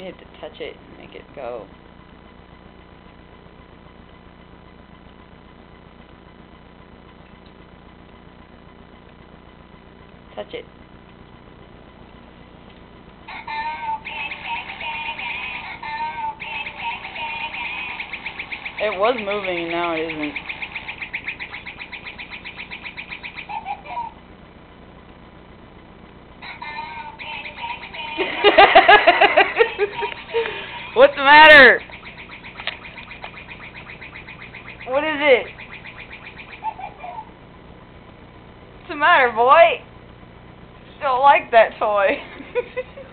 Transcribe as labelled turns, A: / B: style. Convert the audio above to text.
A: You have to touch it and make it go. Touch it. It was moving and now it isn't. What's the matter? What is it? What's the matter, boy? Don't like that toy.